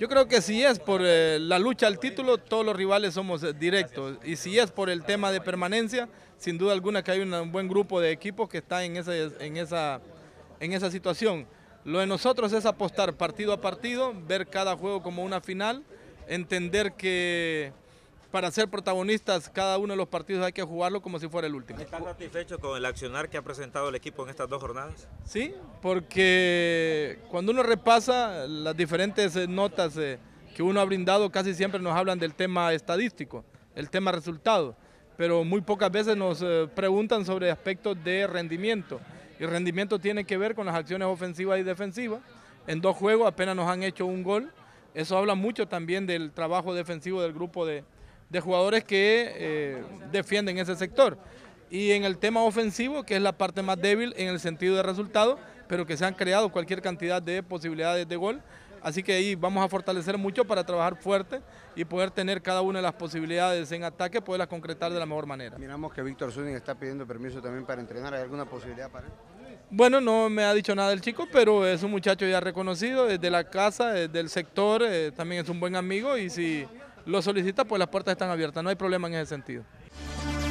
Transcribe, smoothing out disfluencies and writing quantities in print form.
Yo creo que si es por la lucha al título, todos los rivales somos directos. Y si es por el tema de permanencia, sin duda alguna que hay un buen grupo de equipos que está en esa situación. Lo de nosotros es apostar partido a partido, ver cada juego como una final, entender que para ser protagonistas cada uno de los partidos hay que jugarlo como si fuera el último. ¿Estás satisfecho con el accionar que ha presentado el equipo en estas 2 jornadas? Sí, porque cuando uno repasa las diferentes notas que uno ha brindado, casi siempre nos hablan del tema estadístico, el tema resultado, pero muy pocas veces nos preguntan sobre aspectos de rendimiento. Y rendimiento tiene que ver con las acciones ofensivas y defensivas. En 2 juegos apenas nos han hecho un gol. Eso habla mucho también del trabajo defensivo del grupo de jugadores que defienden ese sector. Y en el tema ofensivo, que es la parte más débil en el sentido de resultado, pero que se han creado cualquier cantidad de posibilidades de gol. Así que ahí vamos a fortalecer mucho para trabajar fuerte y poder tener cada una de las posibilidades en ataque, poderlas concretar de la mejor manera. Miramos que Víctor Zúñiga está pidiendo permiso también para entrenar. ¿Hay alguna posibilidad para él? Bueno, no me ha dicho nada el chico, pero es un muchacho ya reconocido desde la casa, desde el sector, también es un buen amigo y si lo solicita, pues las puertas están abiertas, no hay problema en ese sentido.